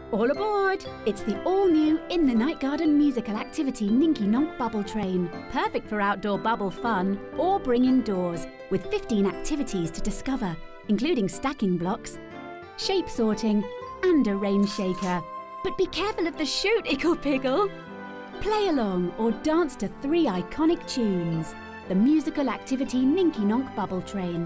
All aboard! It's the all-new In the Night Garden musical activity Ninky Nonk bubble train. Perfect for outdoor bubble fun or bring indoors, with 15 activities to discover, including stacking blocks, shape sorting and a rain shaker. But be careful of the chute, Igglepiggle! Play along or dance to 3 iconic tunes. The musical activity Ninky Nonk bubble train.